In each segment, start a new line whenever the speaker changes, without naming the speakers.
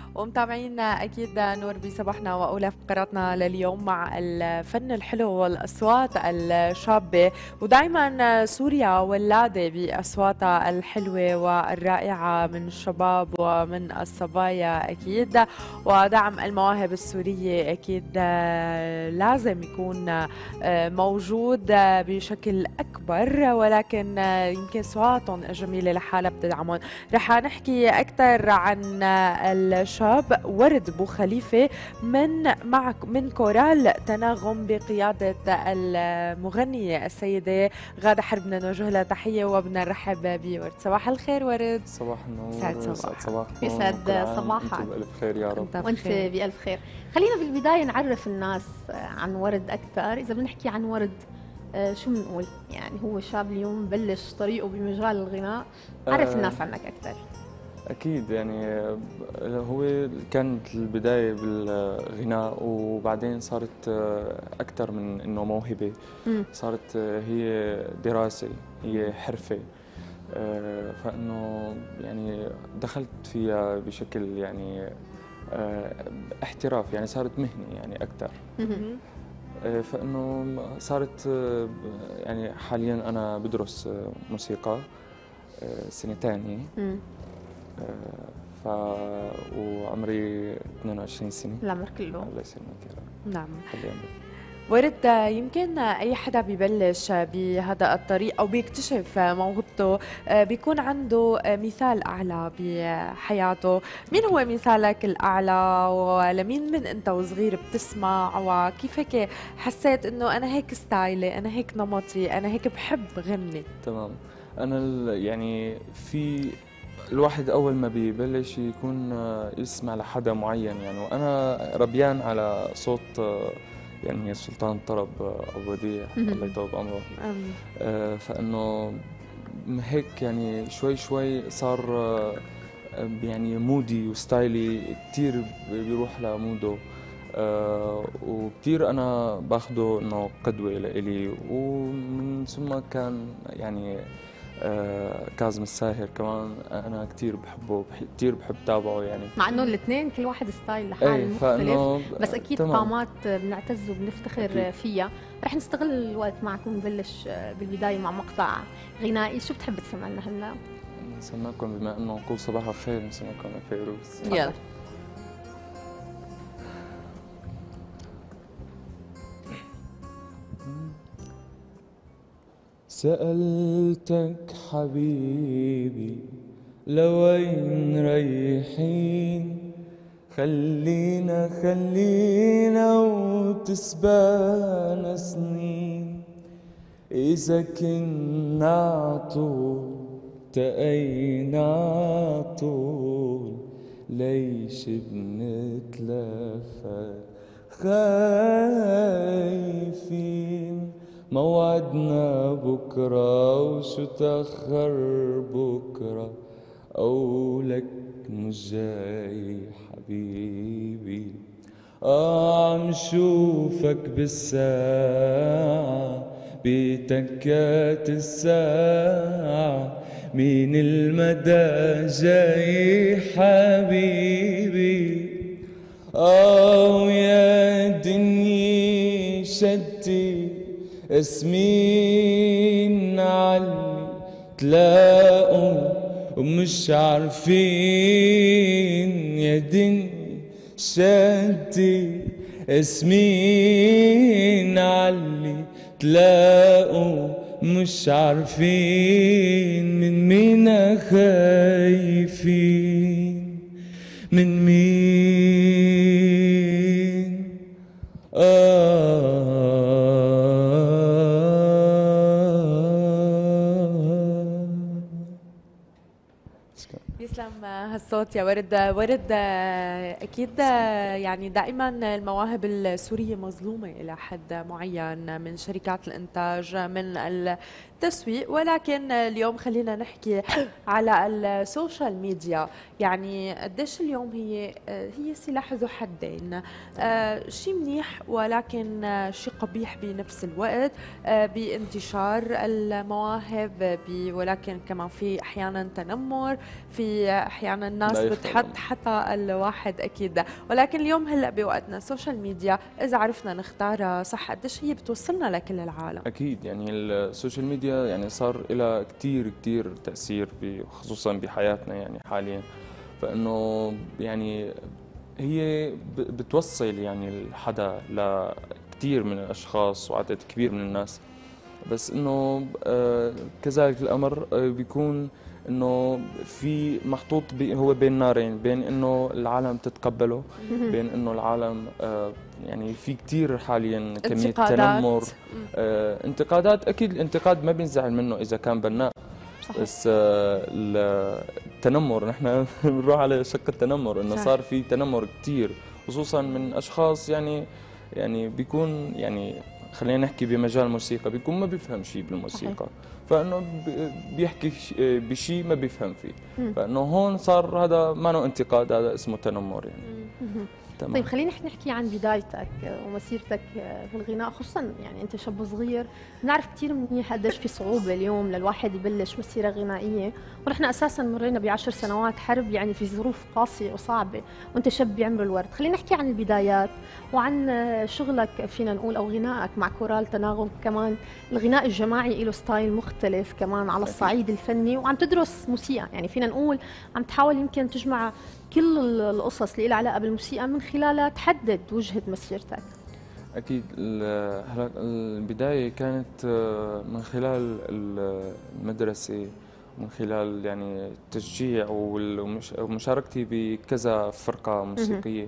ومتابعين اكيد نور بصباحنا واولى فقراتنا لليوم مع الفن الحلو والاصوات الشابه، ودائما سوريا ولاده باصواتها الحلوه والرائعه من الشباب ومن الصبايا اكيد. ودعم المواهب السوريه اكيد لازم يكون موجود بشكل اكبر، ولكن يمكن اصواتهم الجميله لحالها بتدعمهم. رح نحكي اكثر عن الشاب ورد بو خليفة من كورال تناغم بقيادة المغنية السيدة غادة حرب. بدنا نوجه لها تحية وبدنا نرحب بورد. صباح الخير ورد.
صباح النور.
يسعد
يسعد
صباحك.
صباحكم.
يسعد صباحك.
انتم بألف خير يا رب.
وانت بألف خير. خلينا بالبداية نعرف الناس عن ورد أكثر. إذا بنحكي عن ورد شو بنقول؟ يعني هو شاب اليوم بلش طريقه بمجال الغناء، عرف الناس عنك أكثر.
أكيد يعني هو كانت البداية بالغناء، وبعدين صارت أكثر من إنه موهبة، صارت هي دراسة، هي حرفة. فإنه يعني دخلت فيها بشكل يعني احتراف، يعني صارت مهنة يعني أكثر. فإنه صارت يعني حاليا أنا بدرس موسيقى سنة ثانية. وعمري 22 سنة.
العمر كله.
الله يسلمك يا رب.
نعم.
خلي
ورد، يمكن أي حدا ببلش بهذا الطريق أو بيكتشف موهبته بيكون عنده مثال أعلى بحياته. مين هو مثالك الأعلى، ولمين من أنت وصغير بتسمع، وكيف هيك حسيت إنه أنا هيك ستايلي، أنا هيك نمطي، أنا هيك بحب غني؟
تمام. أنا يعني في الواحد أول ما بيبلش يكون يسمع لحدا معين يعني، وأنا ربيان على صوت يعني سلطان طرب أبو وديع الله يطول بعمره. فإنه هيك يعني شوي شوي صار يعني مودي وستايلي كتير بيروح لموده. وكتير أنا باخده إنه قدوة لإلي، ومن ثم كان يعني كاظم الساهر كمان أنا كتير بحبه، كتير بحب تابعه يعني،
مع إنه الاثنين كل واحد ستايل لحاله مختلف، بس أكيد قامات بنعتز وبنفتخر فيها. رح نستغل الوقت معكم ونبلش بالبداية مع مقطع غنائي. شو بتحب تسمع لنا هلا؟
نسمعكم بما إنه نقول صباح الخير، نسمعكم فيروز.
يلا.
سألتك حبيبي لوين رايحين، خلينا وتسبقنا سنين، إذا كنا عطول تقينا عطول، ليش بنتلفت خايفين، موعدنا بكرة وشو تأخر بكرة، قولك مش جاي حبيبي. عم شوفك بالساعة بتكات الساعة، مين المدى جاي حبيبي. يا دنيا شتي اسمين علي تلاقوا ومش عارفين، يا دنيا شتي اسمين علي تلاقوا مش عارفين، من مين خايفين، من مين؟
يسلم هالصوت يا ورد. ورد، أكيد يعني دائما المواهب السورية مظلومة إلى حد معين من شركات الإنتاج، من التسويق. ولكن اليوم خلينا نحكي على السوشيال ميديا. يعني قديش اليوم هي سلاح ذو حدين، شيء منيح ولكن شيء قبيح بنفس الوقت، بانتشار المواهب، ولكن كمان في احيانا تنمر، في احيانا الناس بتحط حتى الواحد اكيد. ولكن اليوم هلا بوقتنا السوشيال ميديا اذا عرفنا نختارها صح قديش هي بتوصلنا لكل العالم.
اكيد يعني السوشيال ميديا يعني صار لها كثير كثير تاثير خصوصا بحياتنا يعني حاليا. فانه يعني هي بتوصل يعني الحدا لكثير من الاشخاص وعدد كبير من الناس. بس انه كذلك الامر بيكون انه في محطوط هو بين نارين، بين انه العالم تتقبله، بين انه العالم يعني في كثير حاليا كمية تنمر، انتقادات. اكيد الانتقاد ما بينزعل منه اذا كان بناء، صحيح. بس التنمر نحن بنروح على شق التنمر، انه صار في تنمر كثير خصوصا من اشخاص يعني بيكون يعني خلينا نحكي بمجال الموسيقى، بيكون ما بيفهم شيء بالموسيقى، صحيح. فانه بيحكي بشيء ما بيفهم فيه، فانه هون صار هذا ما له انتقاد، هذا اسمه تنمر يعني.
تمام. طيب خلينا نحكي عن بدايتك ومسيرتك في الغناء، خصوصا يعني انت شاب صغير، بنعرف كثير منيح قديش في صعوبه اليوم للواحد يبلش مسيره غنائيه، ونحن اساسا مرينا ب10 سنوات حرب، يعني في ظروف قاسيه وصعبه، وانت شاب بعمر الورد. خلينا نحكي عن البدايات وعن شغلك فينا نقول او غنائك مع كورال تناغم. كمان الغناء الجماعي له ستايل مختلف كمان على الصعيد الفني، وعم تدرس موسيقى، يعني فينا نقول عم تحاول يمكن تجمع كل القصص اللي لها علاقه بالموسيقى من خلالها تحدد وجهه مسيرتك.
اكيد البدايه كانت من خلال المدرسه، من خلال يعني التشجيع ومشاركتي بكذا فرقه موسيقيه.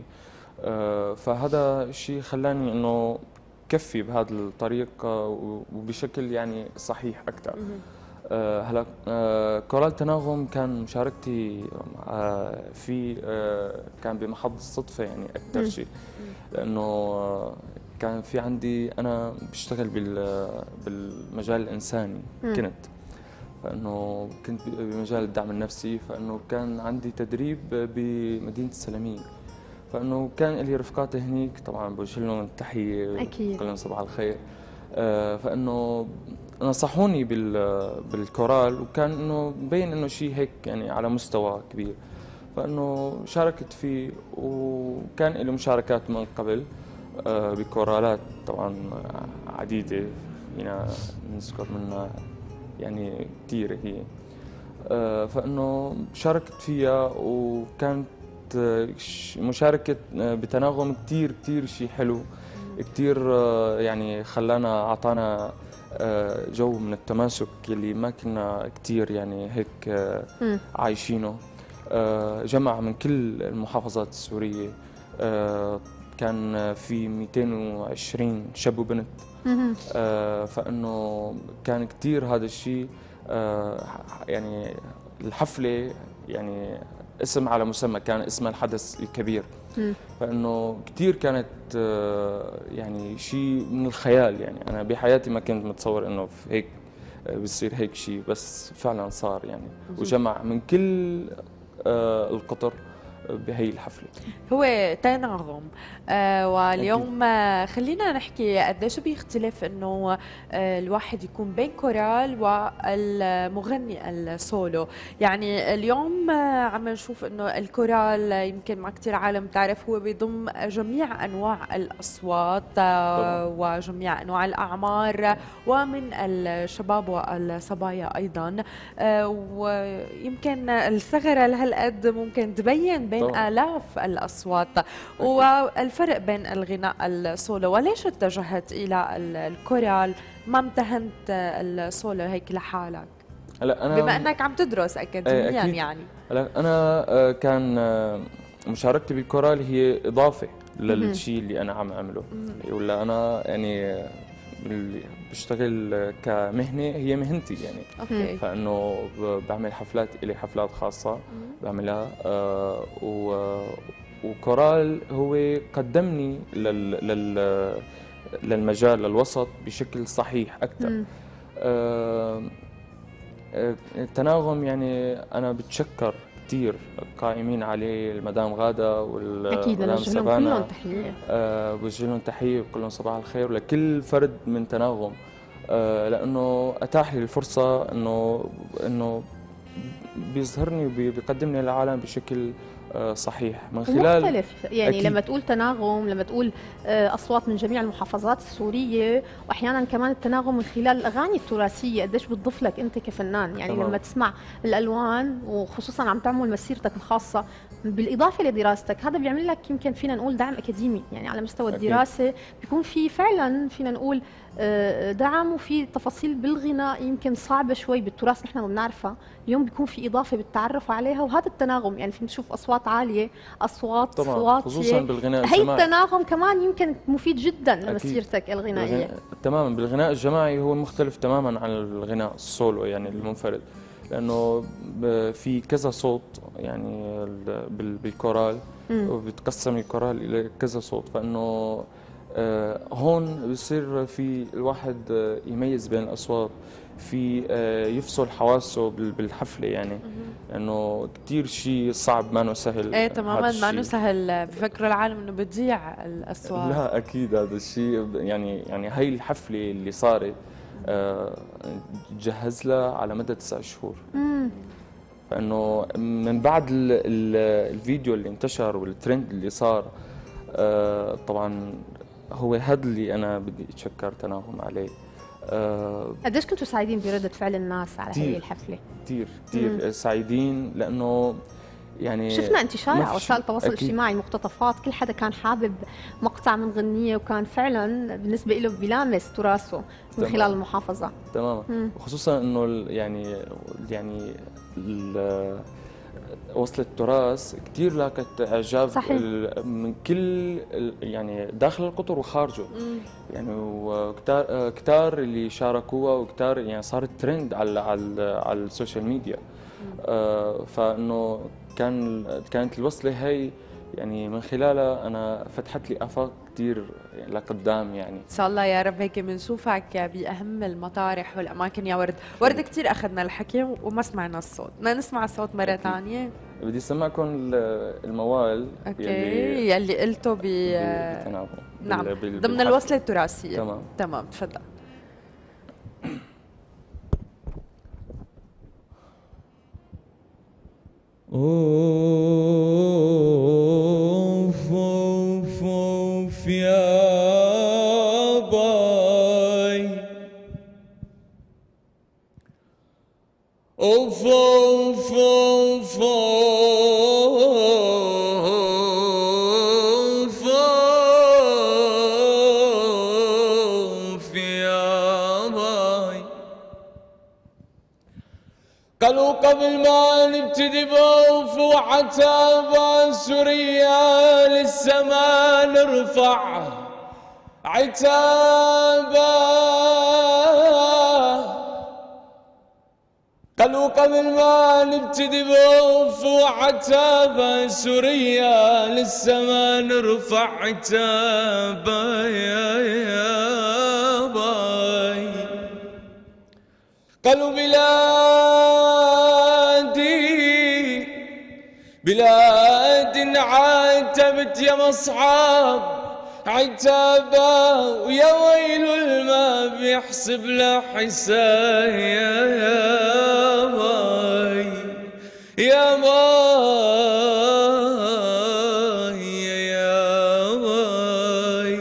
فهذا الشيء خلاني انه كفي بهذا الطريق وبشكل يعني صحيح اكثر. هلا كورال تناغم كان مشاركتي في كان بمحض الصدفه يعني اكثر شيء، لانه كان في عندي انا بشتغل بالمجال الانساني كنت، فانه كنت بمجال الدعم النفسي، فانه كان عندي تدريب بمدينه السلميه، فانه كان لي رفقاتي هنيك، طبعا بوجه لهم التحيه اكيد لهم صباح الخير. فانه نصحوني بالكورال، وكان انه مبين انه شيء هيك يعني على مستوى كبير، فانه شاركت فيه، وكان له مشاركات من قبل بكورالات طبعا عديده فينا نذكر منها يعني كثير هي. فانه شاركت فيها، وكانت مشاركه بتناغم كثير كثير شيء حلو كثير، يعني خلانا اعطانا جو من التماسك اللي ما كنا كثير يعني هيك عايشينه. جمع من كل المحافظات السوريه، كان في 220 شاب وبنت. فانه كان كثير هذا الشيء يعني الحفله يعني اسم على مسمى، كان اسمها الحدث الكبير. فانه كثير كانت يعني شيء من الخيال، يعني انا بحياتي ما كنت متصور انه في هيك بيصير هيك شيء، بس فعلا صار يعني، وجمع من كل القطر بهي الحفله.
هو تناغم. واليوم خلينا نحكي قديش بيختلف انه الواحد يكون بين كورال والمغني السولو. يعني اليوم عم نشوف انه الكورال يمكن ما كثير عالم تعرف هو بيضم جميع انواع الاصوات وجميع انواع الاعمار، ومن الشباب والصبايا ايضا. ويمكن الثغره لهالقد ممكن تبين بين آلاف الأصوات. والفرق بين الغناء السولو، وليش اتجهت إلى الكورال ما امتهنت السولو هيك لحالك؟
هلا أنا
بما أنك عم تدرس أكاديميا يعني.
هلا أنا كان مشاركتي بالكورال هي إضافة للشيء اللي أنا عم أعمله، ولا أنا يعني اللي بشتغل كمهنة هي مهنتي يعني. فإنه بعمل حفلات، إلي حفلات خاصة بعملها، وكورال هو قدمني للمجال للوسط بشكل صحيح أكثر. التناغم يعني أنا بتشكر كثير القائمين عليه، المدام غادة
اكيد
والمدام
نوجه لهم كلهم
سبانا.
تحيه.
بوجه لهم تحية وبقول لهم صباح الخير، ولكل فرد من تناغم لأنه أتاح لي الفرصة إنه بيظهرني وبيقدمني للعالم بشكل صحيح من خلال.
ومختلف يعني
أكيد.
لما تقول تناغم، لما تقول اصوات من جميع المحافظات السوريه، واحيانا كمان التناغم من خلال الاغاني التراثيه، قديش بتضيف لك انت كفنان يعني.
تمام.
لما تسمع الالوان وخصوصا عم تعمل مسيرتك الخاصه بالاضافه لدراستك، هذا بيعمل لك يمكن فينا نقول دعم اكاديمي يعني على مستوى
أكيد.
الدراسه، بيكون في فعلا فينا نقول دعم، وفي تفاصيل بالغناء يمكن صعبه شوي بالتراث نحن ما بنعرفها، اليوم بيكون في اضافه بالتعرف عليها، وهذا التناغم يعني فينا نشوف اصوات عاليه، اصوات
طبعا
واطيه،
خصوصا بالغناء
هي
الجماعي.
التناغم كمان يمكن مفيد جدا لمسيرتك الغنائيه.
تماما، بالغناء الجماعي هو مختلف تماما عن الغناء السولو يعني المنفرد، لانه في كذا صوت يعني بالكورال، وبيتقسم الكورال الى كذا صوت، فانه هون بصير في الواحد يميز بين الاصوات، في يفصل حواسه بالحفله يعني، لانه كثير شيء صعب، ما سهل.
ايه تماما، ما سهل، بفكروا العالم انه بتضيع الاصوات.
لا اكيد هذا الشيء يعني هي الحفله اللي صارت جهز لها على مدى 9 شهور. فانه من بعد الفيديو اللي انتشر والترند اللي صار، طبعا هو هذا اللي انا بدي اتشكر تناغم عليه.
قديش كنتوا سعيدين بردة فعل الناس على هذه الحفله؟
كثير سعيدين، لانه يعني
شفنا انتشار على وسائل التواصل
أكيد.
الاجتماعي، مقتطفات، كل حدا كان حابب مقطع من غنية، وكان فعلا بالنسبة له بيلامس تراثه من
تمام.
خلال المحافظة.
تماما، وخصوصا انه يعني وصلة التراث كثير لاقت اعجاب
صحيح.
من كل يعني داخل القطر وخارجه يعني، وكتار كتار اللي شاركوها، وكتار يعني صارت ترند على السوشيال ميديا. فانه كانت الوصلة هي يعني من خلالها انا فتحت لي افاق كثير يعني لقدام يعني.
ان شاء الله يا رب هيك بنشوفك باهم المطارح والاماكن يا ورد. ورد كثير اخذنا الحكي وما سمعنا الصوت، بدنا نسمع الصوت مره ثانيه.
بدي اسمعكم الموال
يلي قلته
بتناغم.
نعم ضمن الوصله التراثيه.
تمام
تفضل.
اوف اوف اوف يا باي، اوف اوف اوف اوف اوف يا باي. قالوا قبل ما نبتدي بوف وعتابة سوريا للسما نرفع عتابة. قالوا قبل ما نبتدي بوف وعتابة سوريا للسما نرفع عتابة يا باي. قالوا بلاد عاتبت يا مصعب عتابة، ويا ويل الما بيحسب له حساب يا باي يا باي يا باي.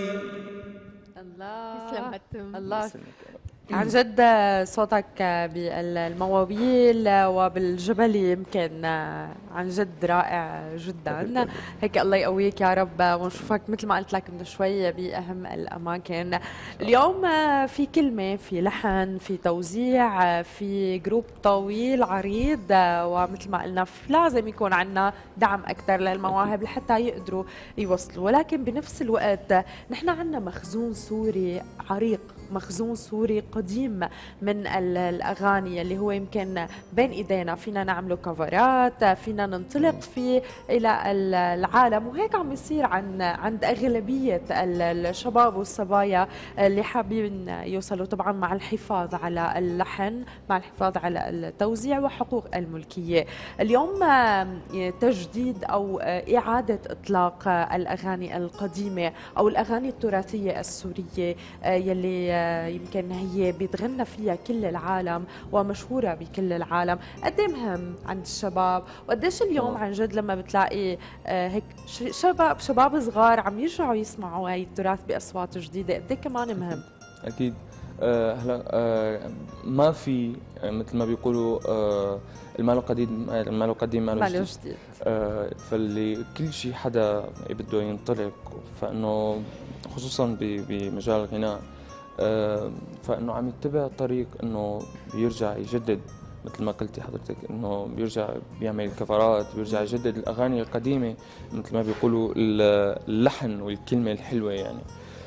الله عن جد صوتك بالمواويل وبالجبل يمكن عن جد رائع جدا. هيك الله يقويك يا رب، ونشوفك مثل ما قلت لك من شوي باهم الاماكن. اليوم في كلمه، في لحن، في توزيع، في جروب طويل عريض، ومثل ما قلنا لازم يكون عندنا دعم اكثر للمواهب لحتى يقدروا يوصلوا، ولكن بنفس الوقت نحن عندنا مخزون سوري عريق مخزون سوري قديم من الأغاني اللي هو يمكن بين إيدينا، فينا نعمله كفرات، فينا ننطلق فيه إلى العالم. وهيك عم يصير عند أغلبية الشباب والصبايا اللي حابين يوصلوا، طبعا مع الحفاظ على اللحن، مع الحفاظ على التوزيع وحقوق الملكية. اليوم تجديد أو إعادة إطلاق الأغاني القديمة أو الأغاني التراثية السورية يلي يمكن هي بيتغنى فيها كل العالم ومشهورة بكل العالم، قد ايه مهم عند الشباب؟ وقديش اليوم عن جد لما بتلاقي هيك شباب صغار عم يرجعوا يسمعوا هاي التراث بأصوات جديدة، قد ايه كمان مهم؟
أكيد. هلا ما في مثل ما بيقولوا المال القديم ماله جديد. فاللي كل شيء حدا بده ينطلق، فانه خصوصا بمجال الغناء، فانه عم يتبع طريق انه بيرجع يجدد، مثل ما قلتي حضرتك، انه بيرجع بيعمل كفرات، بيرجع يجدد الاغاني القديمه مثل ما بيقولوا اللحن والكلمه الحلوه يعني.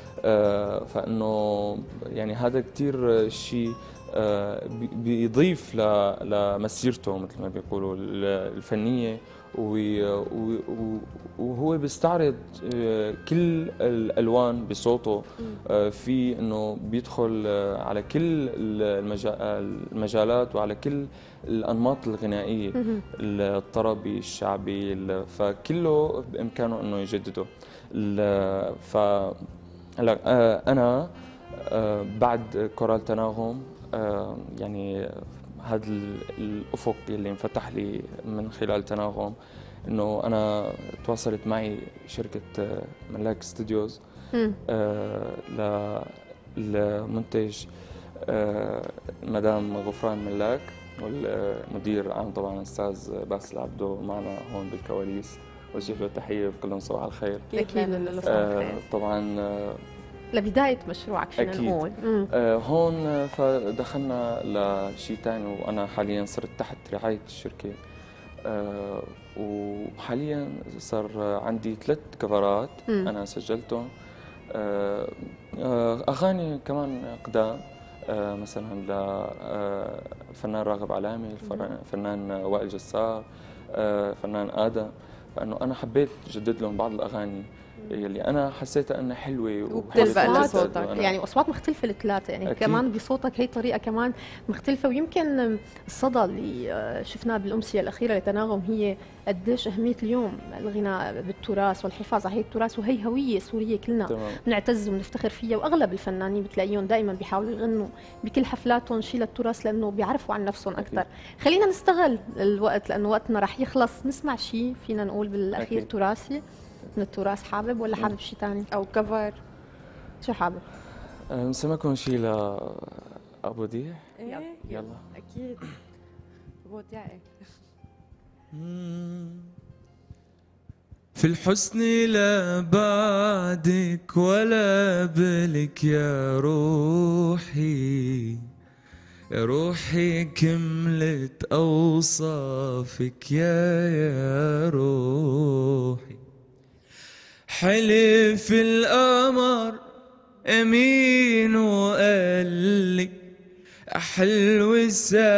فانه يعني هذا كثير شيء بيضيف لمسيرته مثل ما بيقولوا الفنيه، وهو بيستعرض كل الالوان بصوته. في انه بيدخل على كل المجالات وعلى كل الانماط الغنائيه، الطربي، الشعبي، فكله بامكانه انه يجدده. ف هلا انا بعد كورال تناغم يعني هذا الافق اللي انفتح لي من خلال تناغم، انه انا تواصلت معي شركه ملاك ستوديوز لمنتج مدام غفران ملاك، والمدير العام طبعا الاستاذ باسل عبدو معنا هون بالكواليس، وجه له تحيه، بقول لهم صباح الخير.
اكيد.
طبعا
لبداية مشروعك فينا نقول.
هون فدخلنا لشيء ثاني، وانا حاليا صرت تحت رعايه الشركه. وحاليا صار عندي 3 كفرات انا سجلتهم، اغاني كمان قدام، مثلا لفنان راغب علامي، فنان وائل جسار، فنان ادم. فانه انا حبيت اجدد لهم بعض الاغاني يلي انا حسيتها انها حلوه
وبتلبق لصوتك،
يعني اصوات مختلفه الثلاثه، يعني أكيد. كمان بصوتك هي طريقه كمان مختلفه. ويمكن الصدى اللي شفناه بالامسيه الاخيره لتناغم هي قديش اهميه اليوم الغناء بالتراث والحفاظ على هي التراث، وهي هويه سوريه كلنا بنعتز ونفتخر فيها. واغلب الفنانين بتلاقيهم دائما بيحاولوا يغنوا بكل حفلاتهم شيء للتراث لانه بيعرفوا عن نفسهم اكثر. خلينا نستغل الوقت لانه وقتنا رح يخلص، نسمع شيء فينا نقول بالاخير أكيد. تراثي من التراث، حابب ولا حابب شيء ثاني
او كفر؟
شو حابب؟
نسمعكم شيء لأبو وديع.
يلا اكيد. أبو وديع
في الحسن لا بعدك ولا قبلك يا روحي، يا روحي كملت أوصافك يا روحي. حلف القمر أمين وقالي حلو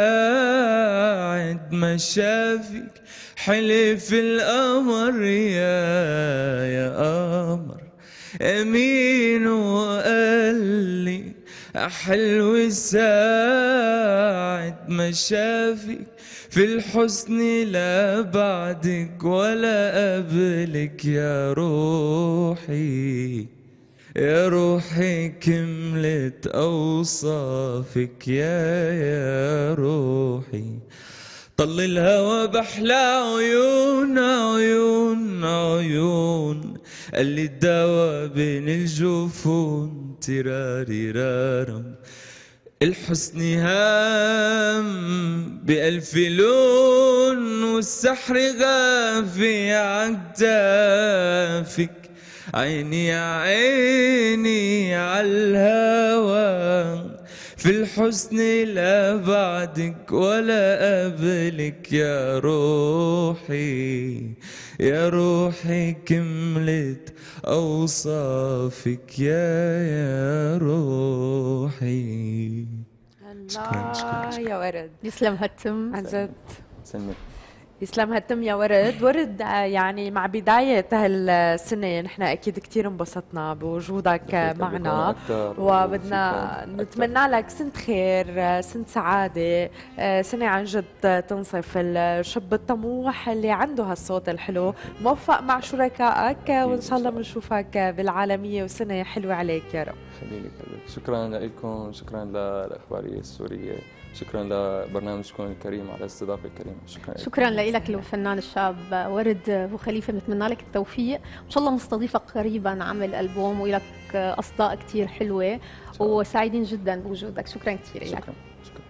ساعد ما شافك. حلف القمر يا قمر أمين وقالي حلو ساعد ما شافك. في الحسن لا بعدك ولا قبلك يا روحي، يا روحي كملت أوصافك يا روحي. طل الهوى بحلى عيون عيون عيون، اللي الدوا بين الجفون تراري رارم. الحسن هام بألف لون، والسحر غافي عكتافك. عيني يا عيني عالهوى، في الحسن لا بعدك ولا قبلك يا روحي، يا روحي كملت أوصافك يا روحي.
الله يا ورد،
يسلم هالتم.
عن جد
سلمي.
يسلم هالتم يا ورد. ورد يعني مع بداية هالسنة نحن أكيد كتير انبسطنا بوجودك معنا، وبدنا نتمنى لك سنة خير، سنة سعادة، سنة عن جد تنصف الشاب الطموح اللي عنده هالصوت الحلو، موفق مع شركائك، وإن شاء الله بنشوفك بالعالمية وسنة حلوة عليك يا رب.
خليلك. شكرا لكم، شكرا للأخبارية السورية، شكرا لبرنامجكم الكريم على الاستضافة الكريمة.
شكرا لك الفنان الشاب ورد ابو خليفه، بنتمنى لك التوفيق، ان شاء الله مستضيفك قريبا عمل البوم ولك اصداء كثير حلوه، وسعيدين جدا بوجودك. شكرا كثير لك.
شكرا.